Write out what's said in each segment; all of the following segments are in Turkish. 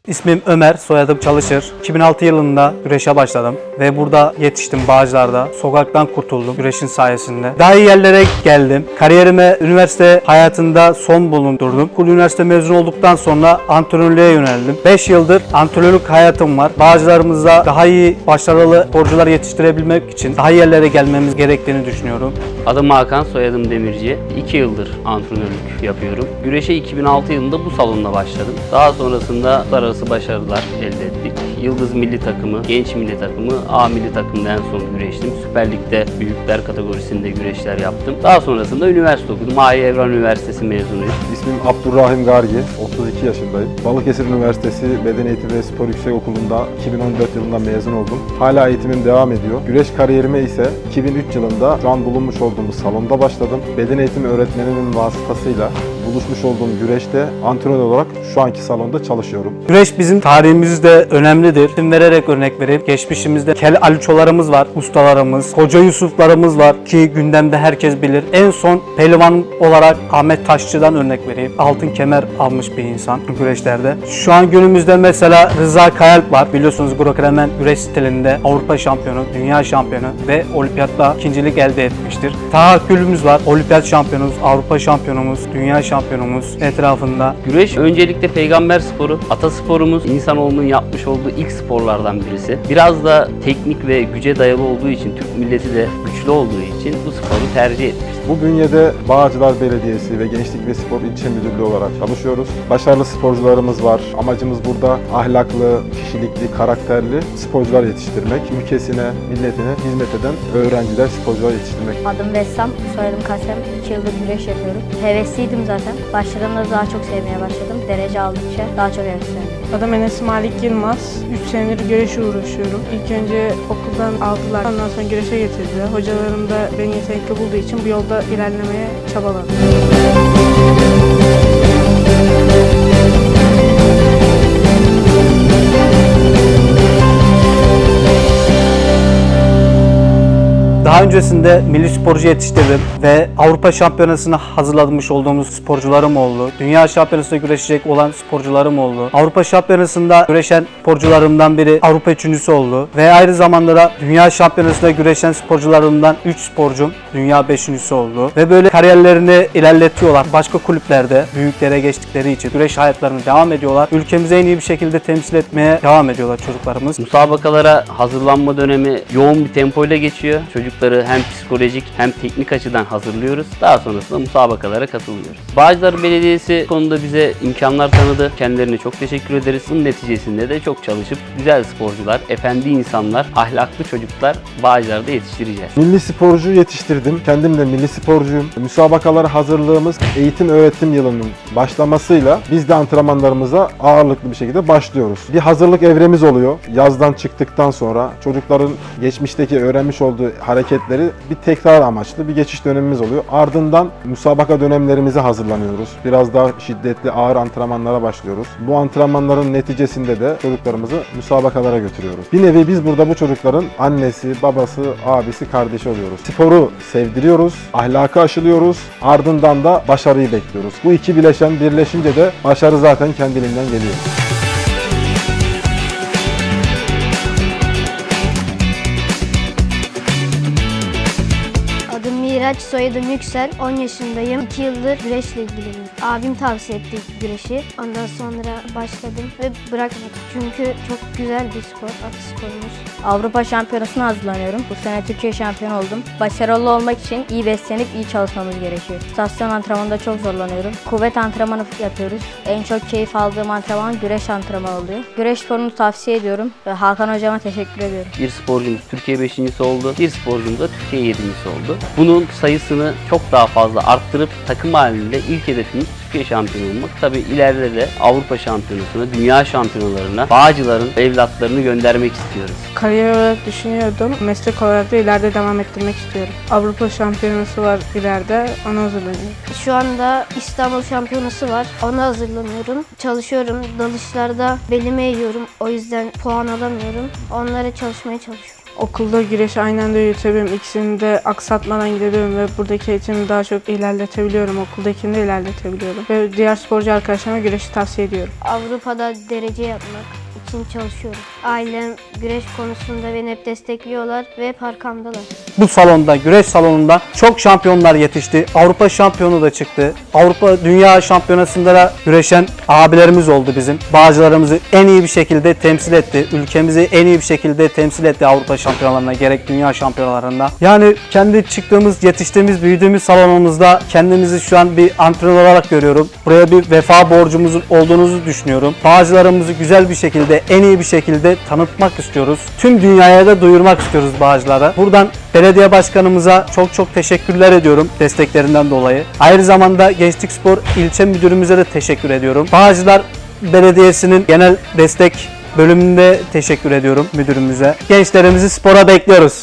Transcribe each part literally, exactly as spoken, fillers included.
İsmim Ömer, soyadım Çalışır. iki bin altı yılında güreşe başladım ve burada yetiştim Bağcılar'da. Sokaktan kurtuldum güreşin sayesinde. Daha iyi yerlere geldim. Kariyerime üniversite hayatında son bulundurdum. Okul üniversite mezun olduktan sonra antrenörlüğe yöneldim. beş yıldır antrenörlük hayatım var. Bağcılarımızda daha iyi, başarılı sporcular yetiştirebilmek için daha iyi yerlere gelmemiz gerektiğini düşünüyorum. Adım Hakan, soyadım Demirci. iki yıldır antrenörlük yapıyorum. Güreşe iki bin altı yılında bu salonda başladım. Daha sonrasında uluslararası başarılar elde ettik. Yıldız milli takımı, genç milli takımı, A milli takımda en son güreştim. Süper Lig'de büyükler kategorisinde güreşler yaptım. Daha sonrasında üniversite okudum. Ahi Evran Üniversitesi mezunuyum. İsmim Abdurrahim Gargi, otuz iki yaşındayım. Balıkesir Üniversitesi Beden Eğitimi ve Spor Yüksekokulu'nda iki bin on dört yılında mezun oldum. Hala eğitimim devam ediyor. Güreş kariyerime ise iki bin üç yılında şu an bulunmuş olduğumuz salonda başladım. Beden eğitimi öğretmeninin vasıtasıyla buluşmuş olduğum güreşte antrenör olarak şu anki salonda çalışıyorum. Güreş bizim tarihimizde önemlidir. İsim vererek örnek vereyim. Geçmişimizde Kel Aliçolarımız var, ustalarımız, Hoca Yusuflarımız var ki gündemde herkes bilir. En son pehlivan olarak Ahmet Taşçı'dan örnek vereyim. Altın kemer almış bir insan güreşlerde. Şu an günümüzde mesela Rıza Kayalp var. Biliyorsunuz Grokremen güreş stilinde Avrupa şampiyonu, dünya şampiyonu ve olimpiyatta ikincilik elde etmiştir. Taha Gülümüz var. Olimpiyat şampiyonumuz, Avrupa şampiyonumuz, dünya şampiyonumuz etrafında. Güreş öncelikle peygamber sporu, atasporumuz, insanoğlunun yapmış olduğu ilk sporlardan birisi. Biraz da teknik ve güce dayalı olduğu için, Türk milleti de güçlü olduğu için bu sporu tercih etmiştir. Bu bünyede Bağcılar Belediyesi ve Gençlik ve Spor İlçe Müdürlüğü olarak çalışıyoruz. Başarılı sporcularımız var. Amacımız burada ahlaklı, kişilikli, karakterli sporcular yetiştirmek. Ülkesine, milletine hizmet eden öğrenciler, sporcular yetiştirmek. Adım Vessam, soyadım Kasem. iki yıldır güreş yapıyorum. Hevesliydim zaten. Başladığımda daha çok sevmeye başladım. Derece aldıkça daha çok heveslendim. Adım Enes Malik Yılmaz. üç senedir güreşe uğraşıyorum. İlk önce okuldan aldılar. Ondan sonra güreşe getirdiler. Hocalarım da beni yetenekli bulduğu için bu yolda ilerlemeye çabaladım. Daha öncesinde milli sporcu yetiştirdim ve Avrupa Şampiyonası'na hazırlanmış olduğumuz sporcularım oldu. Dünya Şampiyonası'nda güreşecek olan sporcularım oldu. Avrupa Şampiyonası'nda güreşen sporcularımdan biri Avrupa üçüncüsü oldu. Ve aynı zamanda da Dünya Şampiyonası'nda güreşen sporcularımdan üç sporcum Dünya beşincisi oldu. Ve böyle kariyerlerini ilerletiyorlar. Başka kulüplerde büyüklere geçtikleri için güreş hayatlarını devam ediyorlar. Ülkemizi en iyi bir şekilde temsil etmeye devam ediyorlar çocuklarımız. Müsabakalara hazırlanma dönemi yoğun bir tempoyla geçiyor. Çocukları hem psikolojik hem teknik açıdan hazırlıyoruz. Daha sonrasında müsabakalara katılıyoruz. Bağcılar Belediyesi konuda bize imkanlar tanıdı. Kendilerine çok teşekkür ederiz. Bunun neticesinde de çok çalışıp güzel sporcular, efendi insanlar, ahlaklı çocuklar Bağcılar'da yetiştireceğiz. Milli sporcu yetiştirdim. Kendim de milli sporcuyum. Müsabakalara hazırlığımız eğitim öğretim yılının başlamasıyla biz de antrenmanlarımıza ağırlıklı bir şekilde başlıyoruz. Bir hazırlık evremiz oluyor. Yazdan çıktıktan sonra çocukların geçmişteki öğrenmiş olduğu hareketleri bir tekrar amaçlı bir geçiş dönemimiz oluyor. Ardından müsabaka dönemlerimize hazırlanıyoruz. Biraz daha şiddetli, ağır antrenmanlara başlıyoruz. Bu antrenmanların neticesinde de çocuklarımızı müsabakalara götürüyoruz. Bir nevi biz burada bu çocukların annesi, babası, abisi, kardeşi oluyoruz. Sporu sevdiriyoruz, ahlakı aşılıyoruz, ardından da başarıyı bekliyoruz. Bu iki bileşen birleşince de başarı zaten kendiliğinden geliyor. Miraç, soyadım Yüksel. on yaşındayım. iki yıldır güreşle ilgileniyorum. Abim tavsiye etti güreşi. Ondan sonra başladım ve bırakmadım. Çünkü çok güzel bir spor, atı sporumuz. Avrupa Şampiyonası'na hazırlanıyorum. Bu sene Türkiye şampiyonu oldum. Başarılı olmak için iyi beslenip iyi çalışmamız gerekiyor. Stasyon antrenmanında çok zorlanıyorum. Kuvvet antrenmanı yapıyoruz. En çok keyif aldığım antrenman güreş antrenmanı oluyor. Güreş sporunu tavsiye ediyorum ve Hakan hocama teşekkür ediyorum. Bir sporcumuz Türkiye beşincisi oldu, bir sporcumuz da Türkiye yedincisi oldu. Bunun sayısını çok daha fazla arttırıp takım halinde ilk hedefimiz Türkiye şampiyonu olmak. Tabii ileride de Avrupa şampiyonasına, dünya şampiyonalarına Bağcılar'ın evlatlarını göndermek istiyoruz. Kariyer olarak düşünüyordum. Meslek olarak da ileride devam ettirmek istiyorum. Avrupa şampiyonası var ileride, ona hazırlanıyorum. Şu anda İstanbul şampiyonası var. Ona hazırlanıyorum. Çalışıyorum. Dalışlarda belime eğiyorum. O yüzden puan alamıyorum. Onlara çalışmaya çalışıyorum. Okulda güreşi aynı anda yürütebiliyorum. İkisini de aksatmadan gidebiliyorum ve buradaki eğitimi daha çok ilerletebiliyorum. Okuldakini de ilerletebiliyorum. Ve diğer sporcu arkadaşlarıma güreşi tavsiye ediyorum. Avrupa'da derece yapmak için çalışıyorum. Ailem güreş konusunda beni hep destekliyorlar ve hep arkamdalar. Bu salonda, güreş salonunda çok şampiyonlar yetişti. Avrupa şampiyonu da çıktı. Avrupa Dünya Şampiyonası'nda da güreşen abilerimiz oldu bizim. Bağcılarımızı en iyi bir şekilde temsil etti. Ülkemizi en iyi bir şekilde temsil etti Avrupa şampiyonalarına, gerek dünya şampiyonalarında. Yani kendi çıktığımız, yetiştiğimiz, büyüdüğümüz salonumuzda kendimizi şu an bir antrenör olarak görüyorum. Buraya bir vefa borcumuzun olduğunuzu düşünüyorum. Bağcılarımızı güzel bir şekilde, en iyi bir şekilde tanıtmak istiyoruz. Tüm dünyaya da duyurmak istiyoruz Bağcılar'a. Buradan belediye başkanımıza çok çok teşekkürler ediyorum desteklerinden dolayı. Aynı zamanda Gençlik Spor ilçe müdürümüze de teşekkür ediyorum. Bağcılar Belediyesi'nin genel destek bölümünde teşekkür ediyorum müdürümüze. Gençlerimizi spora bekliyoruz.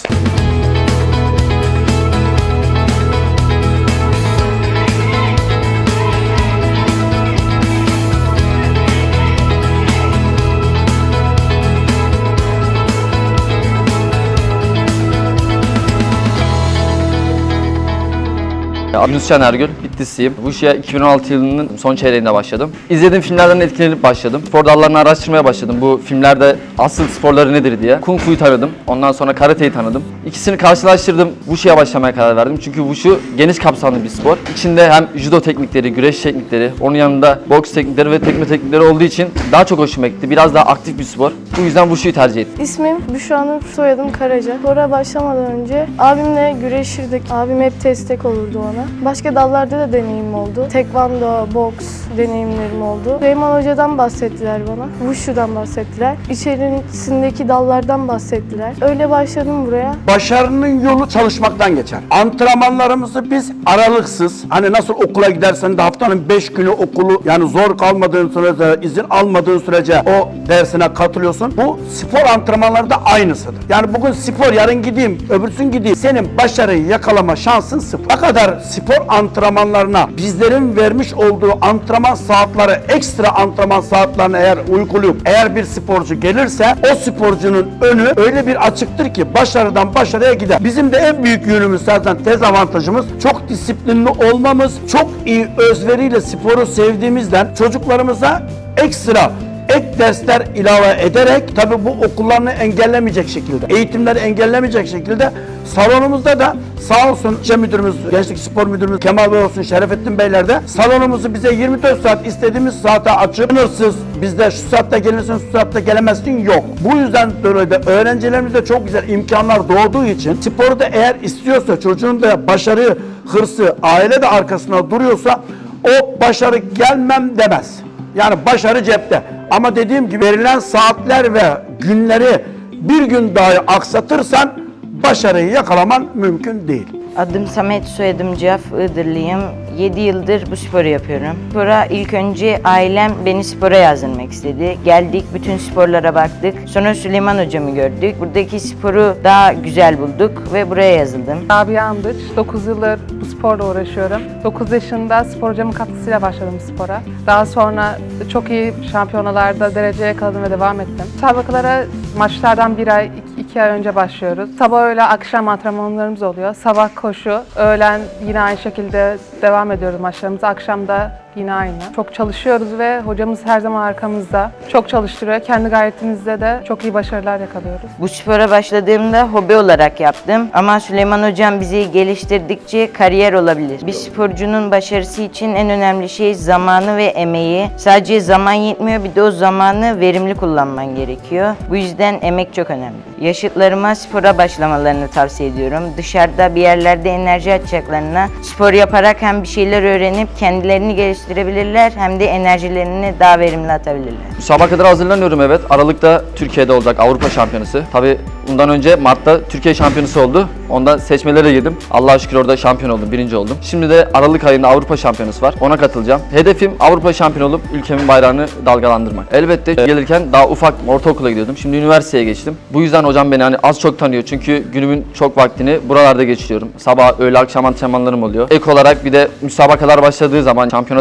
Yunus Can Ergül, Bitlisliyim. Wushu'ya iki bin on altı yılının son çeyreğinde başladım. İzlediğim filmlerden etkilenip başladım. Spor dallarını araştırmaya başladım. Bu filmlerde asıl sporları nedir diye. Kung Fu'yu tanıdım. Ondan sonra Karate'yi tanıdım. İkisini karşılaştırdım. Wushu'ya başlamaya karar verdim. Çünkü Wushu geniş kapsamlı bir spor. İçinde hem judo teknikleri, güreş teknikleri, onun yanında boks teknikleri ve tekme teknikleri olduğu için daha çok hoşuma gitti. Biraz daha aktif bir spor. Bu yüzden Wushu'yu tercih ettim. İsmim Büşra Nur, soyadım Karaca. Spora başlamadan önce abimle güreşirdik. Abim hep destek olurdu ona. Başka dallarda da deneyimim oldu. Tekvando, boks deneyimlerim oldu. Süleyman Hoca'dan bahsettiler bana. Wushu'dan bahsettiler. İçerisindeki dallardan bahsettiler. Öyle başladım buraya. Başarının yolu çalışmaktan geçer. Antrenmanlarımızı biz aralıksız, hani nasıl okula gidersen de haftanın beş günü okulu, yani zor kalmadığın sürece, izin almadığın sürece o dersine katılıyorsun. Bu spor antrenmanları da aynısıdır. Yani bugün spor, yarın gideyim, öbürsün gideyim. Senin başarıyı yakalama şansın sıfır. Ne kadar spor antrenmanlarına bizlerin vermiş olduğu antrenman saatleri, ekstra antrenman saatlerini eğer uygulayıp eğer bir sporcu gelirse o sporcunun önü öyle bir açıktır ki başarıdan başarıya gider. Bizim de en büyük yönümüz, zaten dezavantajımız, çok disiplinli olmamız, çok iyi özveriyle sporu sevdiğimizden çocuklarımıza ekstra ek dersler ilave ederek, tabii bu okullarını engellemeyecek şekilde, eğitimleri engellemeyecek şekilde salonumuzda da sağ olsun ilçe müdürümüz, Gençlik Spor Müdürümüz Kemal Bey olsun, Şerefettin Beyler de salonumuzu bize yirmi dört saat istediğimiz saate açıp sınırsız, bizde şu saatte gelirsin, şu saatte gelemezsin yok. Bu yüzden dolayı da öğrencilerimizde çok güzel imkanlar doğduğu için sporu da eğer istiyorsa, çocuğun da başarı hırsı, aile de arkasında duruyorsa o başarı gelmem demez. Yani başarı cepte. Ama dediğim gibi verilen saatler ve günleri bir gün dahi aksatırsan başarıyı yakalaman mümkün değil. Adım Samet, soyadım Caf, Iğdırlıyım. yedi yıldır bu sporu yapıyorum. Spora ilk önce ailem beni spora yazdırmak istedi. Geldik, bütün sporlara baktık. Sonra Süleyman hocamı gördük. Buradaki sporu daha güzel bulduk ve buraya yazıldım. Rabia Andıç, dokuz yıldır bu sporla uğraşıyorum. dokuz yaşında spor hocamın katkısıyla başladım spora. Daha sonra çok iyi şampiyonalarda derece yakaladım ve devam ettim. Müsabakalara maçlardan bir ay, iki, iki ay önce başlıyoruz. Sabah öğle akşam antrenmanlarımız oluyor. Sabah koşu, öğlen yine aynı şekilde devam ediyoruz maçlarımıza. Akşam da yine aynı. Çok çalışıyoruz ve hocamız her zaman arkamızda. Çok çalıştırıyor. Kendi gayretimizde de çok iyi başarılar yakalıyoruz. Bu spora başladığımda hobi olarak yaptım. Ama Süleyman hocam bizi geliştirdikçe kariyer olabilir. Bir sporcunun başarısı için en önemli şey zamanı ve emeği. Sadece zaman yetmiyor, bir de o zamanı verimli kullanman gerekiyor. Bu yüzden emek çok önemli. Yaşıtlarıma spora başlamalarını tavsiye ediyorum. Dışarıda bir yerlerde enerji atacaklarına spor yaparak hem bir şeyler öğrenip kendilerini geliştirebilirler hem de enerjilerini daha verimli atabilirler. Müsabakalara hazırlanıyorum, evet. Aralıkta Türkiye'de olacak Avrupa Şampiyonası. Tabii bundan önce Mart'ta Türkiye Şampiyonası oldu. Onda seçmelere girdim. Allah'a şükür orada şampiyon oldum, birinci oldum. Şimdi de Aralık ayında Avrupa Şampiyonası var. Ona katılacağım. Hedefim Avrupa şampiyon olup ülkemin bayrağını dalgalandırmak. Elbette gelirken daha ufak ortaokula gidiyordum. Şimdi üniversiteye geçtim. Bu yüzden hocam beni hani az çok tanıyor. Çünkü günümün çok vaktini buralarda geçiriyorum. Sabah, öğle, akşam antrenmanlarım oluyor. Ek olarak bir de müsabakalar başladığı zaman, şampiyonat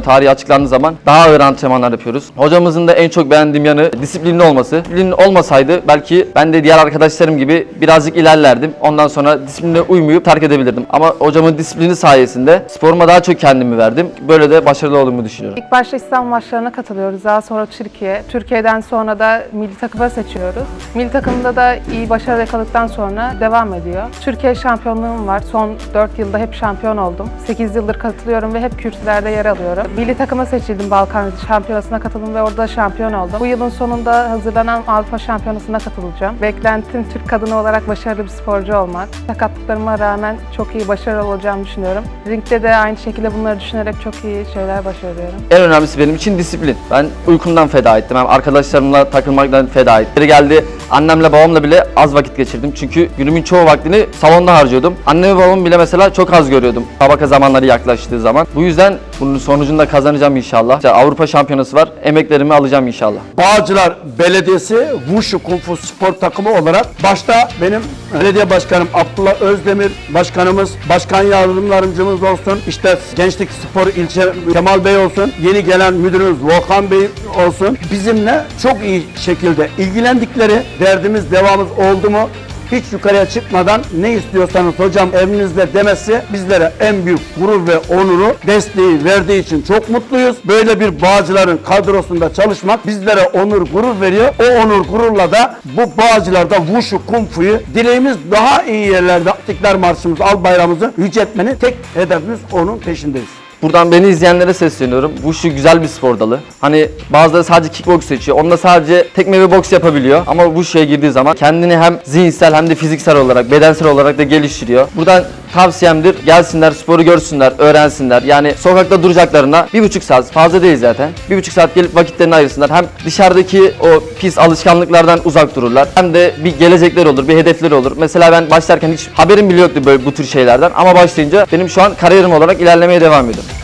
tarihi açıklandığı zaman daha ağır antrenmanlar yapıyoruz. Hocamızın da en çok beğendiğim yanı disiplinli olması. Disiplin olmasaydı belki ben de diğer arkadaşlarım gibi birazcık ilerlerdim. Ondan sonra disipline uymayıp terk edebilirdim. Ama hocamın disiplini sayesinde sporuma daha çok kendimi verdim. Böyle de başarılı olduğumu düşünüyorum. İlk başta İstanbul maçlarına katılıyoruz. Daha sonra Türkiye. Türkiye'den sonra da milli takıma seçiyoruz. Milli takımda da iyi başarı yakaladıktan sonra devam ediyor. Türkiye şampiyonluğum var. Son dört yılda hep şampiyon oldum. sekiz yıldır katılıyorum ve hep kürsülerde yer alıyorum. Milli takıma seçildim, Balkan Şampiyonası'na katıldım ve orada şampiyon oldum. Bu yılın sonunda hazırlanan Avrupa Şampiyonası'na katılacağım. Beklentim Türk kadını olarak başarılı bir sporcu olmak. Sakatlıklarıma rağmen çok iyi başarılı olacağımı düşünüyorum. Ringde de aynı şekilde bunları düşünerek çok iyi şeyler başarıyorum. En önemlisi benim için disiplin. Ben uykumdan feda ettim. Hem arkadaşlarımla takılmaktan feda ettim. Biri geldi, annemle babamla bile az vakit geçirdim. Çünkü günümün çoğu vaktini salonda harcıyordum. Annemi babamı bile mesela çok az görüyordum. Tabaka zamanları yaklaştığı zaman. Bu yüzden bunun sonucunda kazanacağım inşallah. İşte Avrupa Şampiyonası var. Emeklerimi alacağım inşallah. Bağcılar Belediyesi Wushu Kung Fu spor takımı olarak başta benim belediye başkanım Abdullah Özdemir başkanımız, başkan yardımlarımcımız olsun, işte Gençlik Spor ilçe Kemal Bey olsun, yeni gelen müdürümüz Volkan Bey olsun, bizimle çok iyi şekilde ilgilendikleri, derdimiz devamımız oldu mu hiç yukarıya çıkmadan ne istiyorsanız hocam evinizde demesi bizlere en büyük gurur ve onuru, desteği verdiği için çok mutluyuz. Böyle bir Bağcılar'ın kadrosunda çalışmak bizlere onur, gurur veriyor. O onur, gururla da bu Bağcılar'da Wushu Kung Fu'yu dileğimiz daha iyi yerlerde İstiklal Marşımızı, al bayrağımızı yüceltmenin tek hedefimiz, onun peşindeyiz. Buradan beni izleyenlere sesleniyorum. Wushu güzel bir spor dalı. Hani bazıları sadece kickbox seçiyor. Onda sadece tekme ve boks yapabiliyor. Ama Wushu'ya girdiği zaman kendini hem zihinsel hem de fiziksel olarak, bedensel olarak da geliştiriyor. Buradan tavsiyemdir. Gelsinler, sporu görsünler, öğrensinler. Yani sokakta duracaklarına bir buçuk saat, fazla değil zaten. Bir buçuk saat gelip vakitlerini ayırsınlar. Hem dışarıdaki o pis alışkanlıklardan uzak dururlar. Hem de bir gelecekleri olur, bir hedefleri olur. Mesela ben başlarken hiç haberim bile yoktu böyle bu tür şeylerden. Ama başlayınca benim şu an kariyerim olarak ilerlemeye devam ediyorum.